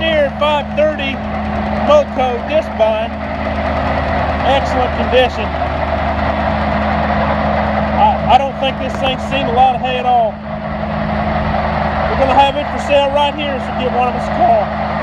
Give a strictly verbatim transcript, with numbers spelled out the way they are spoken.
Deere five thirty Moco disc bind. Excellent condition. I, I don't think this thing's seen a lot of hay at all. We're going to have it for sale right here, so give one of us a call.